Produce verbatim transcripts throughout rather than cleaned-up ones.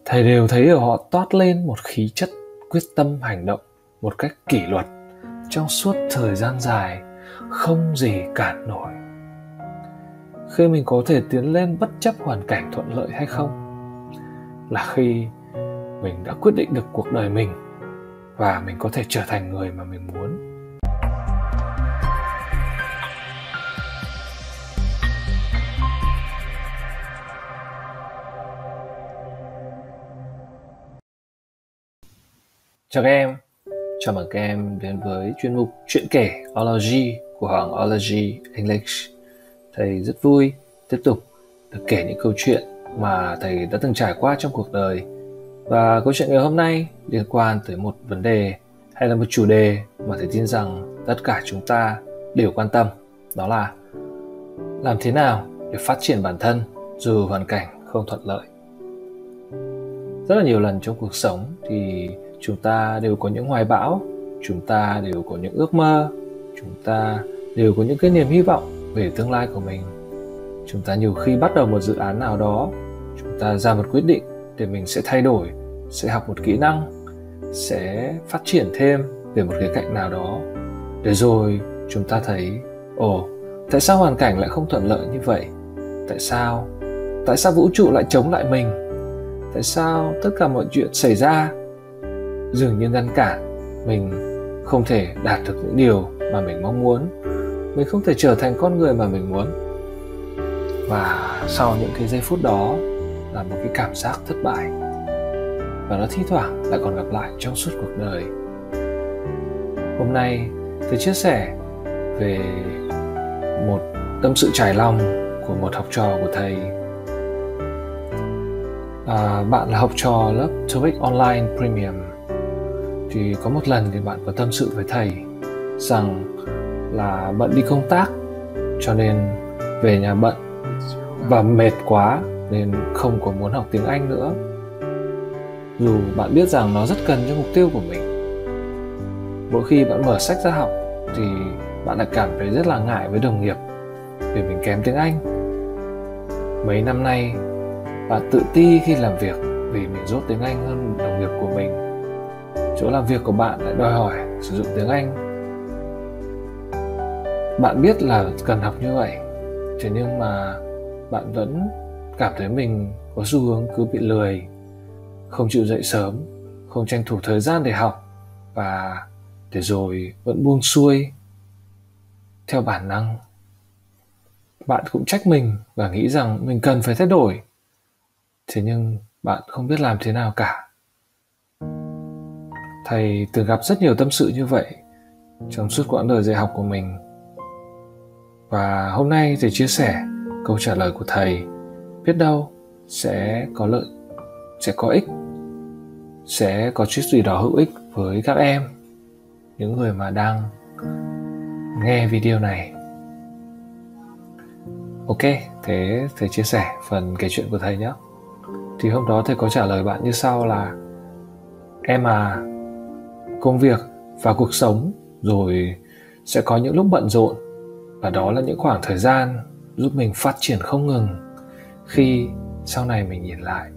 thầy đều thấy ở họ toát lên một khí chất quyết tâm hành động một cách kỷ luật trong suốt thời gian dài, không gì cản nổi. Khi mình có thể tiến lên bất chấp hoàn cảnh thuận lợi hay không là khi mình đã quyết định được cuộc đời mình và mình có thể trở thành người mà mình muốn. Chào các em, chào mừng các em đến với chuyên mục Chuyện kể Ology của Hoàng Ology English. Thầy rất vui tiếp tục được kể những câu chuyện mà thầy đã từng trải qua trong cuộc đời. Và câu chuyện ngày hôm nay liên quan tới một vấn đề hay là một chủ đề mà thầy tin rằng tất cả chúng ta đều quan tâm. Đó là làm thế nào để phát triển bản thân dù hoàn cảnh không thuận lợi. Rất là nhiều lần trong cuộc sống thì chúng ta đều có những hoài bão, chúng ta đều có những ước mơ, chúng ta đều có những cái niềm hy vọng về tương lai của mình. Chúng ta nhiều khi bắt đầu một dự án nào đó, chúng ta ra một quyết định để mình sẽ thay đổi, sẽ học một kỹ năng, sẽ phát triển thêm về một khía cạnh nào đó. Để rồi chúng ta thấy, ồ, tại sao hoàn cảnh lại không thuận lợi như vậy? Tại sao? Tại sao vũ trụ lại chống lại mình? Tại sao tất cả mọi chuyện xảy ra dường như ngăn cản mình không thể đạt được những điều mà mình mong muốn, mình không thể trở thành con người mà mình muốn. Và sau những cái giây phút đó là một cái cảm giác thất bại, và nó thi thoảng lại còn gặp lại trong suốt cuộc đời. Hôm nay tôi chia sẻ về một tâm sự trải lòng của một học trò của thầy. À, bạn là học trò lớp TOEIC Online Premium. Thì có một lần thì bạn có tâm sự với thầy rằng là bận đi công tác cho nên về nhà bận và mệt quá nên không có muốn học tiếng Anh nữa, dù bạn biết rằng nó rất cần cho mục tiêu của mình. Mỗi khi bạn mở sách ra học thì bạn lại cảm thấy rất là ngại với đồng nghiệp vì mình kém tiếng Anh. Mấy năm nay bạn tự ti khi làm việc vì mình dốt tiếng Anh hơn đồng nghiệp của mình. Chỗ làm việc của bạn lại đòi hỏi sử dụng tiếng Anh. Bạn biết là cần học như vậy, thế nhưng mà bạn vẫn cảm thấy mình có xu hướng cứ bị lười, không chịu dậy sớm, không tranh thủ thời gian để học, và để rồi vẫn buông xuôi theo bản năng. Bạn cũng trách mình và nghĩ rằng mình cần phải thay đổi, thế nhưng bạn không biết làm thế nào cả. Thầy từng gặp rất nhiều tâm sự như vậy trong suốt quãng đời dạy học của mình. Và hôm nay thầy chia sẻ câu trả lời của thầy, biết đâu sẽ có lợi, sẽ có ích, sẽ có chút gì đó hữu ích với các em, những người mà đang nghe video này. Ok, thế thầy chia sẻ phần kể chuyện của thầy nhé. Thì hôm đó thầy có trả lời bạn như sau là: em à, công việc và cuộc sống rồi sẽ có những lúc bận rộn, và đó là những khoảng thời gian giúp mình phát triển không ngừng khi sau này mình nhìn lại.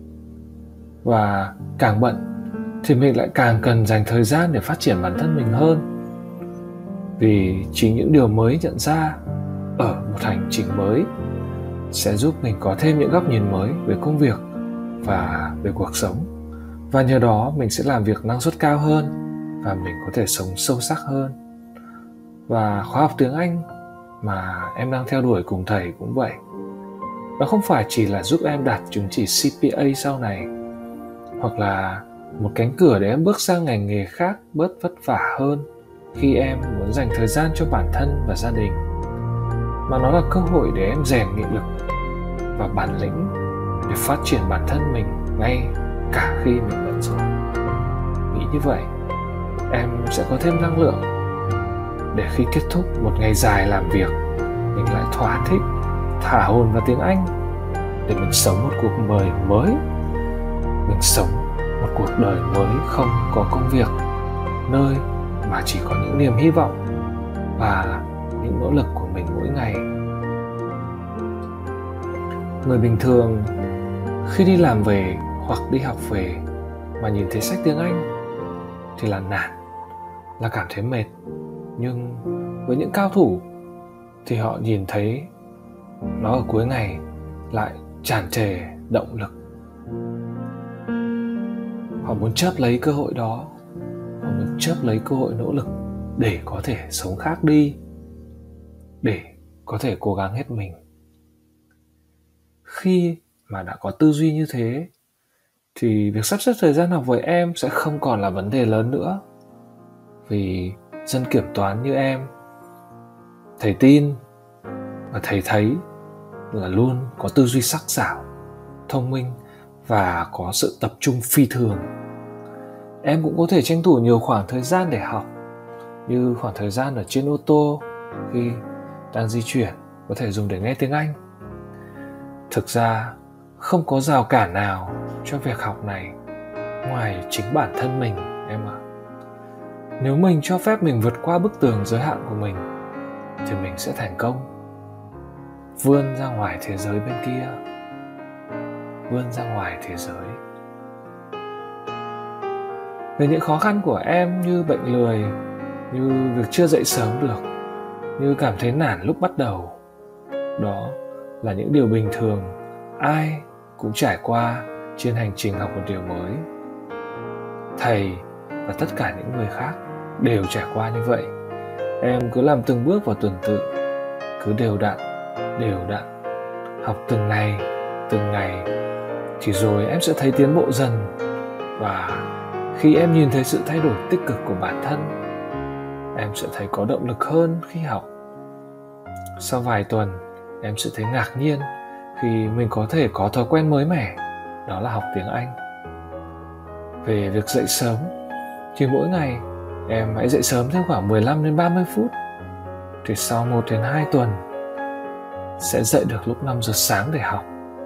Và càng bận thì mình lại càng cần dành thời gian để phát triển bản thân mình hơn, vì chính những điều mới nhận ra ở một hành trình mới sẽ giúp mình có thêm những góc nhìn mới về công việc và về cuộc sống. Và nhờ đó mình sẽ làm việc năng suất cao hơn và mình có thể sống sâu sắc hơn. Và khóa học tiếng Anh mà em đang theo đuổi cùng thầy cũng vậy. Nó không phải chỉ là giúp em đạt chứng chỉ xê pê a sau này, hoặc là một cánh cửa để em bước sang ngành nghề khác bớt vất vả hơn khi em muốn dành thời gian cho bản thân và gia đình, mà nó là cơ hội để em rèn nghị lực và bản lĩnh để phát triển bản thân mình ngay cả khi mình bận rộn. Nghĩ như vậy, em sẽ có thêm năng lượng để khi kết thúc một ngày dài làm việc, mình lại thỏa thích thả hồn vào tiếng Anh để mình sống một cuộc đời mới. Mình sống một cuộc đời mới không có công việc, nơi mà chỉ có những niềm hy vọng và những nỗ lực của mình mỗi ngày. Người bình thường khi đi làm về hoặc đi học về mà nhìn thấy sách tiếng Anh thì là nản, là cảm thấy mệt. Nhưng với những cao thủ thì họ nhìn thấy nó ở cuối ngày lại tràn trề động lực. Họ muốn chớp lấy cơ hội đó, họ muốn chớp lấy cơ hội nỗ lực để có thể sống khác đi, để có thể cố gắng hết mình. Khi mà đã có tư duy như thế thì việc sắp xếp thời gian học với em sẽ không còn là vấn đề lớn nữa. Vì dân kiểm toán như em, thầy tin và thầy thấy là luôn có tư duy sắc sảo, thông minh và có sự tập trung phi thường. Em cũng có thể tranh thủ nhiều khoảng thời gian để học, như khoảng thời gian ở trên ô tô khi đang di chuyển có thể dùng để nghe tiếng Anh. Thực ra không có rào cản nào cho việc học này ngoài chính bản thân mình em ạ. Nếu mình cho phép mình vượt qua bức tường giới hạn của mình thì mình sẽ thành công, vươn ra ngoài thế giới bên kia, vươn ra ngoài thế giới. Về những khó khăn của em như bệnh lười, như việc chưa dậy sớm được, như cảm thấy nản lúc bắt đầu, đó là những điều bình thường ai cũng trải qua trên hành trình học một điều mới. Thầy và tất cả những người khác đều trải qua như vậy. Em cứ làm từng bước vào tuần tự, cứ đều đặn, đều đặn, học từng ngày, từng ngày, thì rồi em sẽ thấy tiến bộ dần. Và khi em nhìn thấy sự thay đổi tích cực của bản thân, em sẽ thấy có động lực hơn khi học. Sau vài tuần, em sẽ thấy ngạc nhiên khi mình có thể có thói quen mới mẻ, đó là học tiếng Anh. Về việc dậy sớm, thì mỗi ngày em hãy dậy sớm thêm khoảng mười lăm đến ba mươi phút. Thì sau một đến hai tuần, sẽ dậy được lúc năm giờ sáng để học.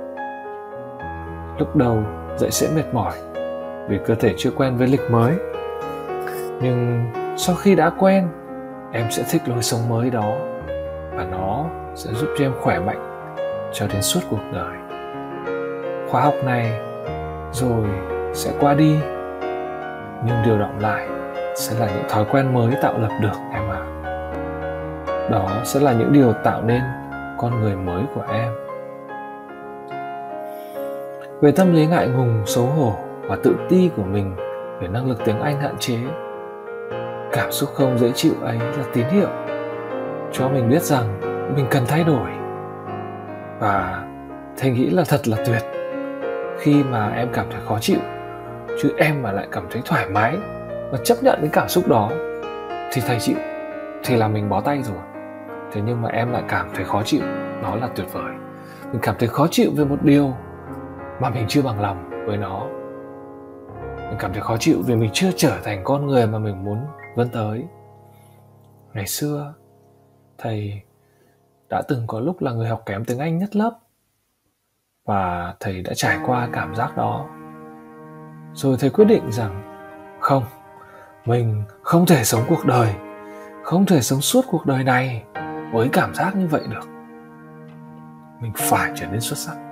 Lúc đầu dậy sẽ mệt mỏi vì cơ thể chưa quen với lịch mới. Nhưng sau khi đã quen, em sẽ thích lối sống mới đó, và nó sẽ giúp cho em khỏe mạnh cho đến suốt cuộc đời. Khóa học này rồi sẽ qua đi, nhưng điều đọng lại sẽ là những thói quen mới tạo lập được em ạ. Đó sẽ là những điều tạo nên con người mới của em. Về tâm lý ngại ngùng, xấu hổ và tự ti của mình về năng lực tiếng Anh hạn chế, cảm xúc không dễ chịu ấy là tín hiệu cho mình biết rằng mình cần thay đổi. Và thầy nghĩ là thật là tuyệt khi mà em cảm thấy khó chịu, chứ em mà lại cảm thấy thoải mái và chấp nhận cái cảm xúc đó thì thầy chịu, thì là mình bó tay rồi. Thế nhưng mà em lại cảm thấy khó chịu, đó là tuyệt vời. Mình cảm thấy khó chịu về một điều mà mình chưa bằng lòng với nó. Mình cảm thấy khó chịu vì mình chưa trở thành con người mà mình muốn vươn tới. Ngày xưa, thầy đã từng có lúc là người học kém tiếng Anh nhất lớp, và thầy đã trải qua cảm giác đó. Rồi thầy quyết định rằng không, mình không thể sống cuộc đời, không thể sống suốt cuộc đời này với cảm giác như vậy được. Mình phải trở nên xuất sắc.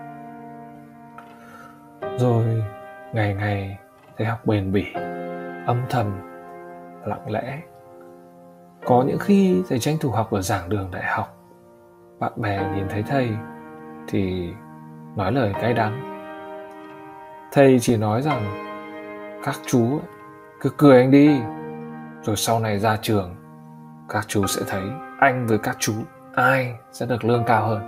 Rồi ngày ngày thầy học bền bỉ, âm thầm, lặng lẽ. Có những khi thầy tranh thủ học ở giảng đường đại học, bạn bè nhìn thấy thầy thì nói lời cay đắng. Thầy chỉ nói rằng các chú cứ cười anh đi, rồi sau này ra trường các chú sẽ thấy anh với các chú ai sẽ được lương cao hơn.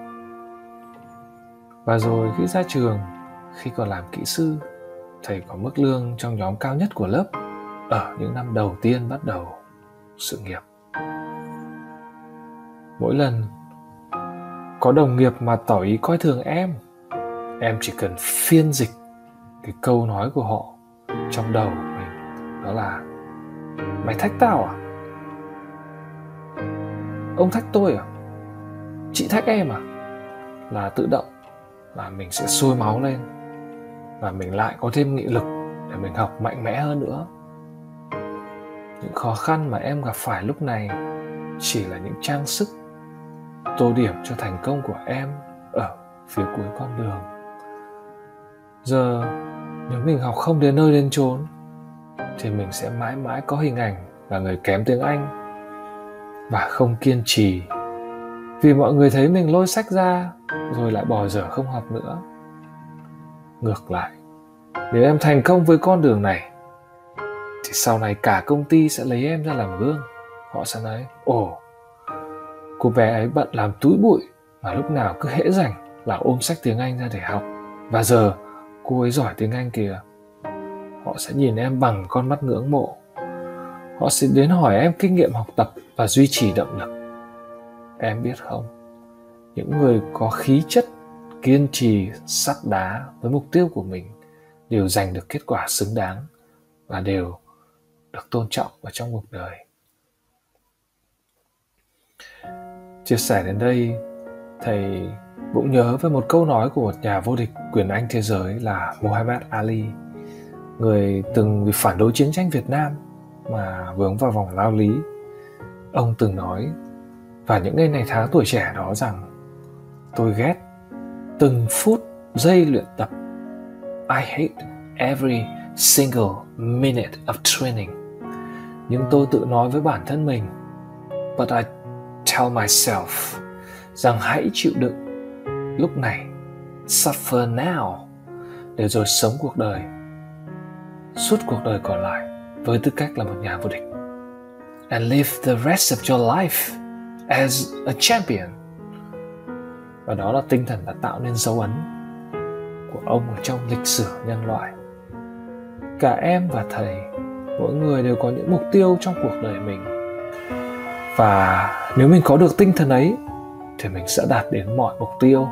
Và rồi khi ra trường, khi còn làm kỹ sư, thầy có mức lương trong nhóm cao nhất của lớp ở những năm đầu tiên bắt đầu sự nghiệp. Mỗi lần có đồng nghiệp mà tỏ ý coi thường em, em chỉ cần phiên dịch cái câu nói của họ trong đầu mình, đó là: mày thách tao à? Ông thách tôi à? Chị thách em à? Là tự động là mình sẽ sôi máu lên, và mình lại có thêm nghị lực để mình học mạnh mẽ hơn nữa. Những khó khăn mà em gặp phải lúc này chỉ là những trang sức tô điểm cho thành công của em ở phía cuối con đường. Giờ Nếu mình học không đến nơi đến chốn thì mình sẽ mãi mãi có hình ảnh là người kém tiếng Anh và không kiên trì, vì mọi người thấy mình lôi sách ra rồi lại bỏ dở không học nữa. Ngược lại, nếu em thành công với con đường này thì sau này cả công ty sẽ lấy em ra làm gương. Họ sẽ nói: ồ, cô bé ấy bận làm túi bụi mà lúc nào cứ hễ rảnh là ôm sách tiếng Anh ra để học, và giờ cô ấy giỏi tiếng Anh kìa. Họ sẽ nhìn em bằng con mắt ngưỡng mộ. Họ sẽ đến hỏi em kinh nghiệm học tập và duy trì động lực. Em biết không, những người có khí chất kiên trì sắt đá với mục tiêu của mình đều giành được kết quả xứng đáng và đều được tôn trọng ở trong cuộc đời. Chia sẻ đến đây, thầy bỗng nhớ về một câu nói của một nhà vô địch quyền Anh thế giới là Muhammad Ali, người từng vì phản đối chiến tranh Việt Nam mà vướng vào vòng lao lý. Ông từng nói vào những ngày ngày tháng tuổi trẻ đó rằng: tôi ghét từng phút giây luyện tập. I hate every single minute of training. Nhưng tôi tự nói với bản thân mình, but I tell myself, rằng hãy chịu đựng lúc này, suffer now, để rồi sống cuộc đời, suốt cuộc đời còn lại với tư cách là một nhà vô địch. And live the rest of your life as a champion. Và đó là tinh thần đã tạo nên dấu ấn của ông ở trong lịch sử nhân loại. Cả em và thầy, mỗi người đều có những mục tiêu trong cuộc đời mình. Và nếu mình có được tinh thần ấy thì mình sẽ đạt đến mọi mục tiêu.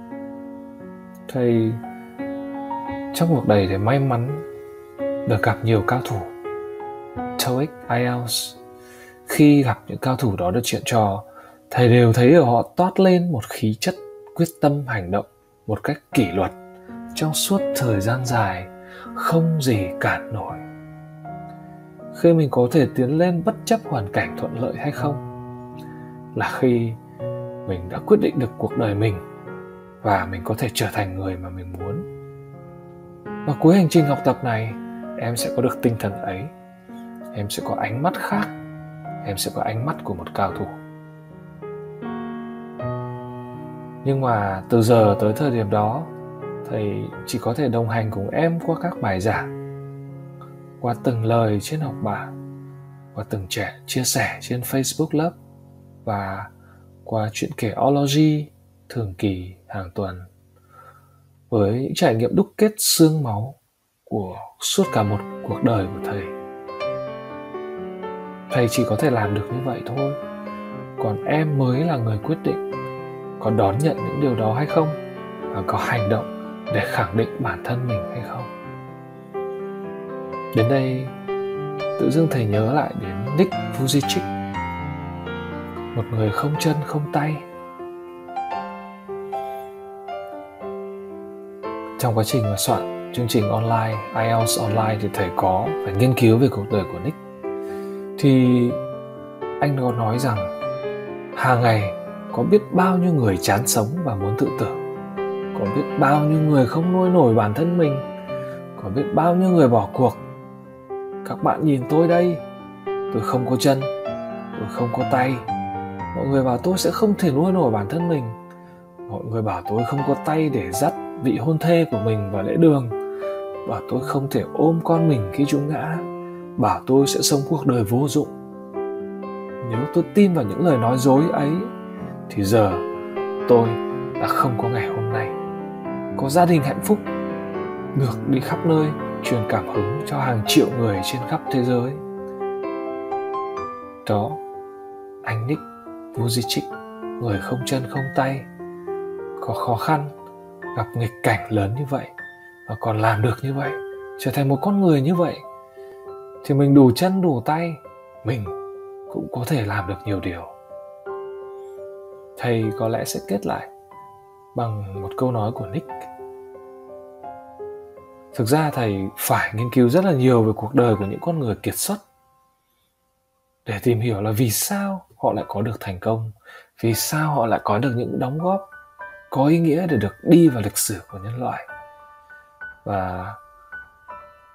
Thầy trong cuộc đời thì may mắn được gặp nhiều cao thủ TOEIC, ai eo ti. Khi gặp những cao thủ đó được chuyện trò, thầy đều thấy ở họ toát lên một khí chất quyết tâm hành động một cách kỷ luật trong suốt thời gian dài, không gì cản nổi. Khi mình có thể tiến lên bất chấp hoàn cảnh thuận lợi hay không là khi mình đã quyết định được cuộc đời mình và mình có thể trở thành người mà mình muốn. Và cuối hành trình học tập này, em sẽ có được tinh thần ấy. Em sẽ có ánh mắt khác. Em sẽ có ánh mắt của một cao thủ. Nhưng mà từ giờ tới thời điểm đó, thầy chỉ có thể đồng hành cùng em qua các bài giảng, qua từng lời trên học bạ, qua từng trẻ chia sẻ trên Facebook lớp, và qua chuyện kể ology thường kỳ hàng tuần, với những trải nghiệm đúc kết xương máu của suốt cả một cuộc đời của thầy. Thầy chỉ có thể làm được như vậy thôi. Còn em mới là người quyết định có đón nhận những điều đó hay không, và có hành động để khẳng định bản thân mình hay không. Đến đây, tự dưng thầy nhớ lại đến Nick Vujicic, một người không chân không tay. Trong quá trình mà soạn chương trình online, ai eo ti online, thì thầy có phải nghiên cứu về cuộc đời của Nick. Thì anh có nói rằng hàng ngày có biết bao nhiêu người chán sống và muốn tự tử, có biết bao nhiêu người không nuôi nổi bản thân mình, có biết bao nhiêu người bỏ cuộc. Các bạn nhìn tôi đây, tôi không có chân, tôi không có tay. Mọi người bảo tôi sẽ không thể nuôi nổi bản thân mình. Mọi người bảo tôi không có tay để dắt vị hôn thê của mình vào lễ đường, bảo tôi không thể ôm con mình khi chúng ngã, bảo tôi sẽ sống cuộc đời vô dụng. Nếu tôi tin vào những lời nói dối ấy thì giờ tôi đã không có ngày hôm nay, có gia đình hạnh phúc, được đi khắp nơi truyền cảm hứng cho hàng triệu người trên khắp thế giới. Đó, anh Nick Vujicic, người không chân không tay, có khó khăn, gặp nghịch cảnh lớn như vậy và còn làm được như vậy, trở thành một con người như vậy, thì mình đủ chân đủ tay, mình cũng có thể làm được nhiều điều. Thầy có lẽ sẽ kết lại bằng một câu nói của Nick. Thực ra thầy phải nghiên cứu rất là nhiều về cuộc đời của những con người kiệt xuất để tìm hiểu là vì sao họ lại có được thành công, vì sao họ lại có được những đóng góp có ý nghĩa để được đi vào lịch sử của nhân loại. Và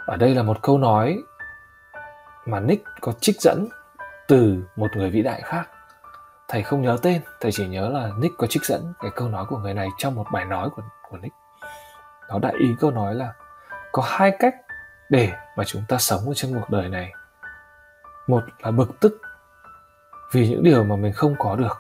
Ở đây là một câu nói mà Nick có trích dẫn từ một người vĩ đại khác. Thầy không nhớ tên, thầy chỉ nhớ là Nick có trích dẫn cái câu nói của người này trong một bài nói của, của Nick. Nó đại ý câu nói là có hai cách để mà chúng ta sống ở trong cuộc đời này. Một là bực tức vì những điều mà mình không có được.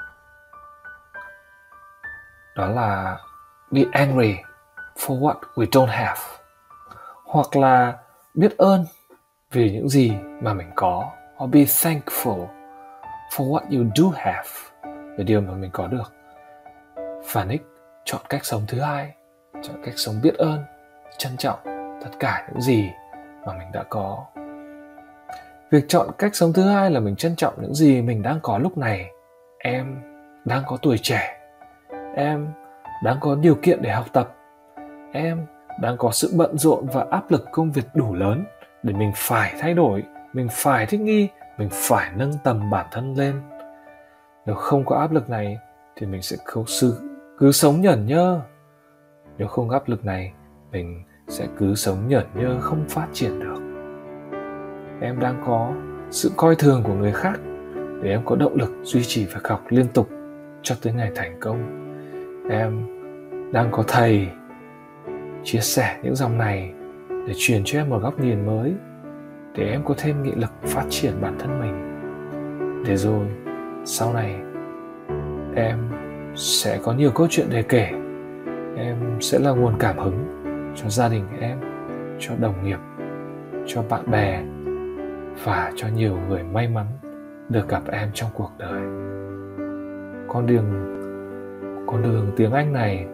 Đó là be angry for what we don't have. Hoặc là biết ơn vì những gì mà mình có. Or be thankful for what you do have, về điều mà mình có được. Và Nick chọn cách sống thứ hai, chọn cách sống biết ơn, trân trọng tất cả những gì mà mình đã có. Việc chọn cách sống thứ hai là mình trân trọng những gì mình đang có lúc này. Em đang có tuổi trẻ, em đang có điều kiện để học tập, em đang có sự bận rộn và áp lực công việc đủ lớn để mình phải thay đổi, mình phải thích nghi, mình phải nâng tầm bản thân lên. Nếu không có áp lực này thì mình sẽ không sự cứ sống nhởn nhơ. Nếu không áp lực này, mình sẽ cứ sống nhởn nhơ, không phát triển được. Em đang có sự coi thường của người khác để em có động lực duy trì việc học liên tục cho tới ngày thành công. Em đang có thầy chia sẻ những dòng này để truyền cho em một góc nhìn mới, để em có thêm nghị lực phát triển bản thân mình. Để rồi sau này em sẽ có nhiều câu chuyện để kể. Em sẽ là nguồn cảm hứng cho gia đình em, cho đồng nghiệp, cho bạn bè và cho nhiều người may mắn được gặp em trong cuộc đời. Con đường, con đường tiếng Anh này,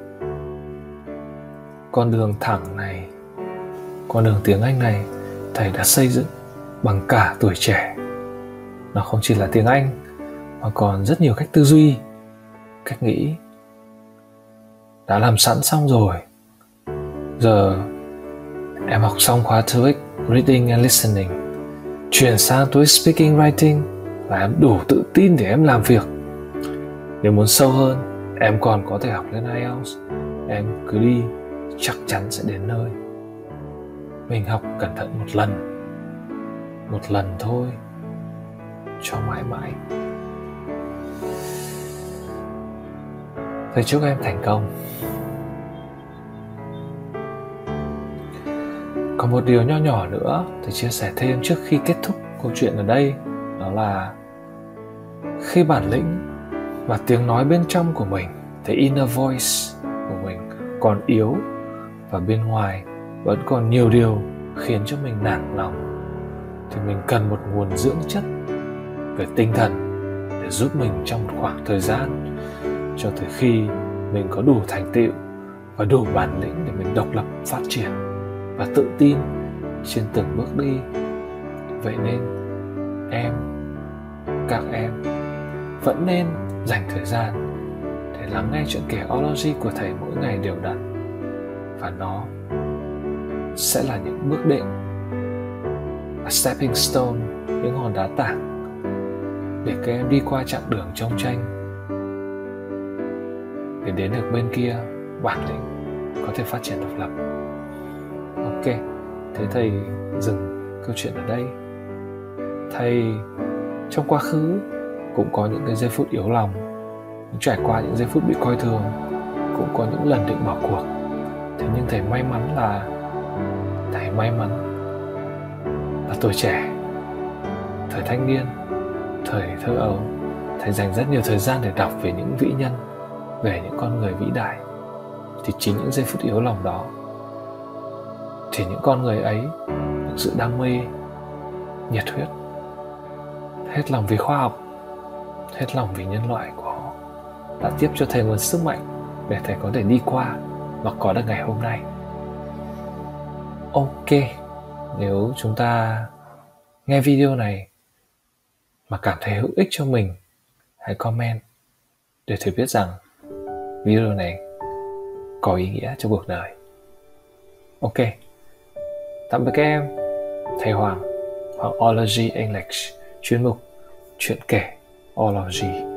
con đường thẳng này, con đường tiếng Anh này thầy đã xây dựng bằng cả tuổi trẻ. Nó không chỉ là tiếng Anh mà còn rất nhiều cách tư duy, cách nghĩ đã làm sẵn xong rồi. Giờ em học xong khóa TOEIC Reading and Listening, chuyển sang TOEIC Speaking Writing là em đủ tự tin để em làm việc. Nếu muốn sâu hơn, em còn có thể học lên ai eo. Em cứ đi, chắc chắn sẽ đến nơi. Mình học cẩn thận một lần, một lần thôi, cho mãi mãi. Thầy chúc em thành công. Còn một điều nho nhỏ nữa thầy chia sẻ thêm trước khi kết thúc câu chuyện ở đây, đó là khi bản lĩnh và tiếng nói bên trong của mình, the inner voice của mình còn yếu và bên ngoài vẫn còn nhiều điều khiến cho mình nản lòng, thì mình cần một nguồn dưỡng chất về tinh thần để giúp mình trong một khoảng thời gian cho tới khi mình có đủ thành tựu và đủ bản lĩnh để mình độc lập phát triển và tự tin trên từng bước đi. Vậy nên em, các em vẫn nên dành thời gian để lắng nghe chuyện kể Ology của thầy mỗi ngày đều đặn, và nó sẽ là những bước đệm, a stepping stone, những hòn đá tảng để các em đi qua chặng đường trong tranh, để đến được bên kia bản lĩnh có thể phát triển độc lập. Ok, thế thầy dừng câu chuyện ở đây. Thầy trong quá khứ cũng có những cái giây phút yếu lòng, trải qua những giây phút bị coi thường, cũng có những lần định bỏ cuộc. Thế nhưng thầy may mắn là thầy may mắn là tuổi trẻ, thời thanh niên, thời thơ ấu, thầy dành rất nhiều thời gian để đọc về những vĩ nhân, về những con người vĩ đại. Thì chính những giây phút yếu lòng đó, thì những con người ấy, những sự đam mê, nhiệt huyết, hết lòng vì khoa học, hết lòng vì nhân loại của họ, đã tiếp cho thầy nguồn sức mạnh để thầy có thể đi qua và có được ngày hôm nay. Ok, nếu chúng ta nghe video này mà cảm thấy hữu ích cho mình, hãy comment để thầy biết rằng video này có ý nghĩa cho cuộc đời. Ok, tạm biệt các em. Thầy Hoàng, Hoàng Ology English, chuyên mục chuyện kể Ology.